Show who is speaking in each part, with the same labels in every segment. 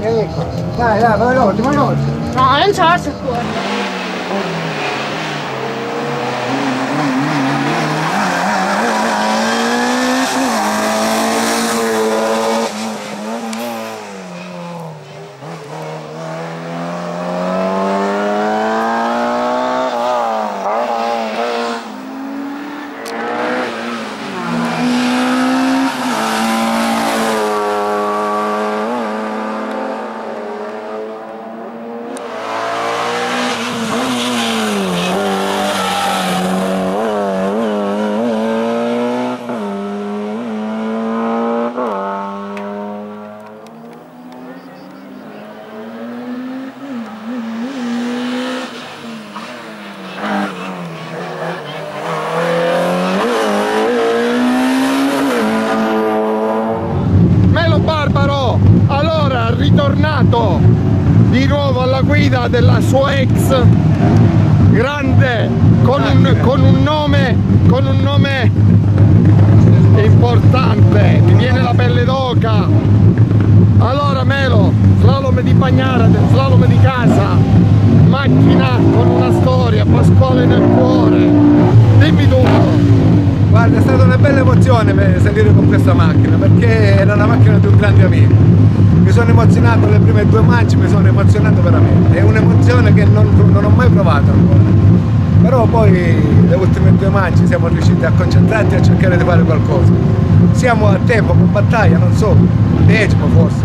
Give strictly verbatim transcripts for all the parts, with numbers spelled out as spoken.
Speaker 1: Ecco, dai, dai, veloce, veloce.
Speaker 2: No, non c'ho la sicura.
Speaker 3: Ritornato di nuovo alla guida della sua ex grande con un, con un nome con un nome importante, mi viene la pelle d'oca. Allora Melo, slalom di Bagnara, slalom di casa, macchina con una storia, Pasquale nel cuore, dimmi tutto.
Speaker 1: Guarda, è stata una bella emozione per salire con questa macchina, perché era la macchina di un grande amico. Mi sono emozionato le prime due manche, mi sono emozionato veramente. È un'emozione che non, non ho mai provato ancora. Però poi le ultime due manche siamo riusciti a concentrarci e a cercare di fare qualcosa. Siamo a tempo con battaglia, non so, un decimo forse,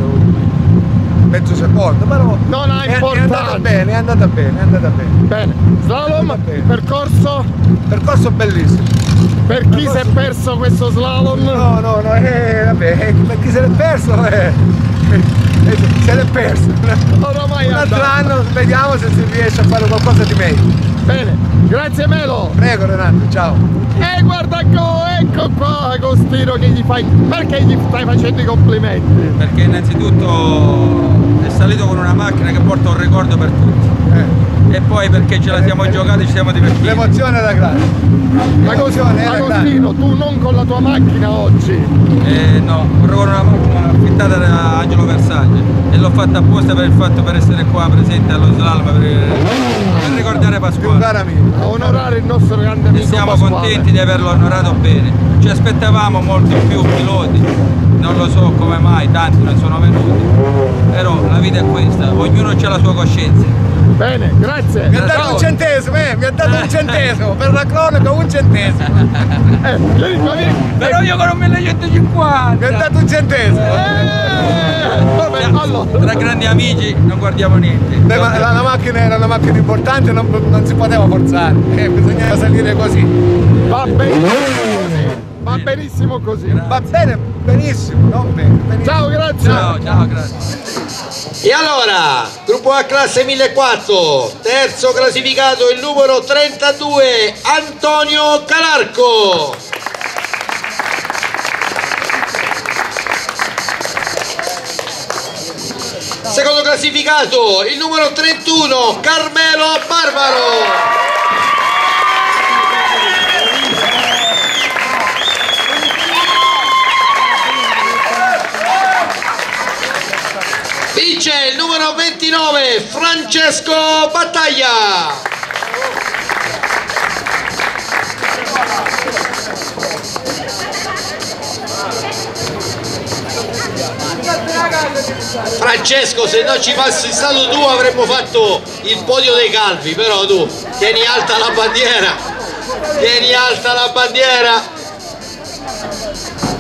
Speaker 1: un mezzo secondo, però
Speaker 3: non ha
Speaker 1: è, è andata
Speaker 3: bene,
Speaker 1: è andata bene, è andata bene.
Speaker 3: Bene, slalom, bene. Percorso?
Speaker 1: Percorso bellissimo.
Speaker 3: Per chi si è perso questo slalom?
Speaker 1: No, no, no, eh, vabbè, eh, per chi se l'è perso, eh, eh, se l'è perso.
Speaker 3: Oramai
Speaker 1: un altro anno vediamo se si riesce a fare qualcosa di meglio.
Speaker 3: Bene, grazie Melo.
Speaker 1: Prego Renato, ciao.
Speaker 3: E guarda qua, ecco qua Agostino che gli fai, perché gli stai facendo i complimenti?
Speaker 4: Perché innanzitutto è salito con una macchina che porta un ricordo per tutti. Eh. E poi perché ce la siamo eh, giocati e ci siamo divertiti.
Speaker 1: L'emozione era grande.
Speaker 3: L'emozione era Agostino, grande. Tu non con la tua macchina oggi?
Speaker 4: Eh, no, corro con una macchina affittata da Angelo Versace e l'ho fatta apposta per il fatto per essere qua presente allo slalom per, per ricordare Pasquale.
Speaker 3: A onorare il nostro grande amico
Speaker 4: e siamo
Speaker 3: Pasquale.
Speaker 4: contenti di averlo onorato bene. Ci aspettavamo molti più piloti, non lo so come mai, tanti non sono venuti, però la vita è questa, ognuno ha la sua coscienza.
Speaker 3: Bene, grazie.
Speaker 1: Mi ha dato un centesimo, eh, mi ha dato un centesimo, per la cronaca un centesimo.
Speaker 3: Eh, vieni qua, vieni.
Speaker 4: Però io con un millecentocinquanta.
Speaker 1: Mi ha dato un centesimo.
Speaker 3: Eh, vabbè, allora.
Speaker 4: Tra grandi amici non guardiamo niente.
Speaker 1: Beh, ma la, la macchina era una macchina importante, non, non si poteva forzare, eh, bisognava salire così.
Speaker 3: Va benissimo così. Va benissimo così.
Speaker 1: Grazie. Va bene, benissimo, non bene, benissimo.
Speaker 3: Ciao, grazie.
Speaker 4: Ciao, ciao, grazie.
Speaker 5: E allora, gruppo A classe millequattrocento, terzo classificato il numero trentadue, Antonio Calarco. Secondo classificato il numero trentuno, Carmelo Barbaro. Vince il numero ventinove, Francesco Battaglia. Francesco, se non ci fossi stato tu avremmo fatto il podio dei calvi, però tu tieni alta la bandiera, tieni alta la bandiera.